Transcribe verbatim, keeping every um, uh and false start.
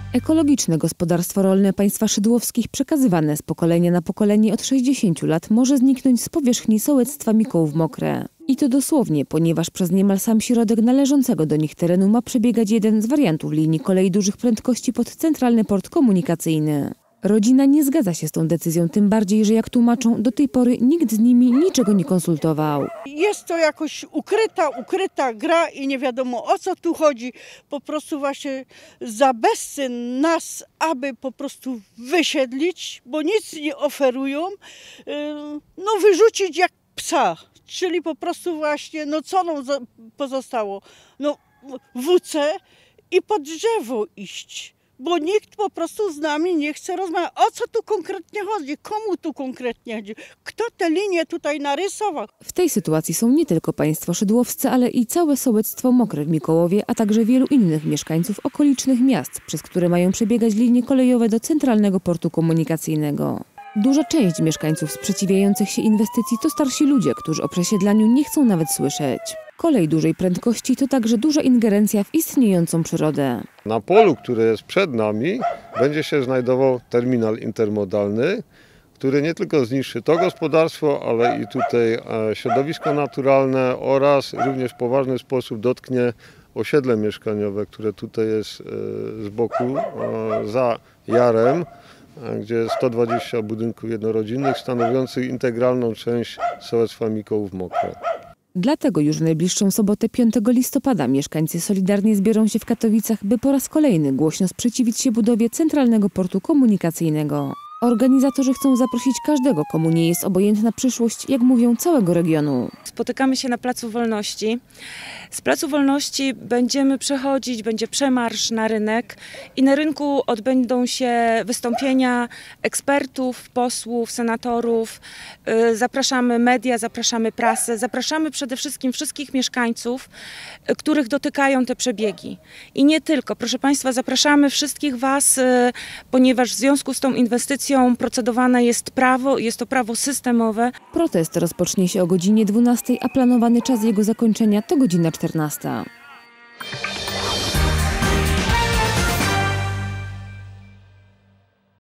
Ekologiczne gospodarstwo rolne państwa szydłowskich przekazywane z pokolenia na pokolenie od sześćdziesięciu lat może zniknąć z powierzchni sołectwa Mikołów Mokre. I to dosłownie, ponieważ przez niemal sam środek należącego do nich terenu ma przebiegać jeden z wariantów linii kolei dużych prędkości pod Centralny Port Komunikacyjny. Rodzina nie zgadza się z tą decyzją, tym bardziej, że jak tłumaczą, do tej pory nikt z nimi niczego nie konsultował. Jest to jakoś ukryta, ukryta gra i nie wiadomo, o co tu chodzi. Po prostu właśnie za bezcen nas, aby po prostu wysiedlić, bo nic nie oferują, no wyrzucić jak psa. Czyli po prostu właśnie, no co nam pozostało? No W C i pod drzewo iść. Bo nikt po prostu z nami nie chce rozmawiać. O co tu konkretnie chodzi? Komu tu konkretnie chodzi? Kto te linie tutaj narysował? W tej sytuacji są nie tylko państwo szydłowscy, ale i całe sołectwo Mokre w Mikołowie, a także wielu innych mieszkańców okolicznych miast, przez które mają przebiegać linie kolejowe do Centralnego Portu Komunikacyjnego. Duża część mieszkańców sprzeciwiających się inwestycji to starsi ludzie, którzy o przesiedlaniu nie chcą nawet słyszeć. Kolej dużej prędkości to także duża ingerencja w istniejącą przyrodę. Na polu, które jest przed nami, będzie się znajdował terminal intermodalny, który nie tylko zniszczy to gospodarstwo, ale i tutaj środowisko naturalne oraz również w poważny sposób dotknie osiedle mieszkaniowe, które tutaj jest z boku, za Jarem, gdzie jest sto dwadzieścia budynków jednorodzinnych stanowiących integralną część sołectwa Mikołów Mokre. Dlatego już w najbliższą sobotę piątego listopada mieszkańcy solidarnie zbiorą się w Katowicach, by po raz kolejny głośno sprzeciwić się budowie Centralnego Portu Komunikacyjnego. Organizatorzy chcą zaprosić każdego, komu nie jest obojętna przyszłość, jak mówią, całego regionu. Spotykamy się na Placu Wolności. Z Placu Wolności będziemy przechodzić, będzie przemarsz na rynek i na rynku odbędą się wystąpienia ekspertów, posłów, senatorów. Zapraszamy media, zapraszamy prasę, zapraszamy przede wszystkim wszystkich mieszkańców, których dotykają te przebiegi. I nie tylko, proszę Państwa, zapraszamy wszystkich Was, ponieważ w związku z tą inwestycją procedowane jest prawo, jest to prawo systemowe. Protest rozpocznie się o godzinie dwunastej, a planowany czas jego zakończenia to godzina czternasta.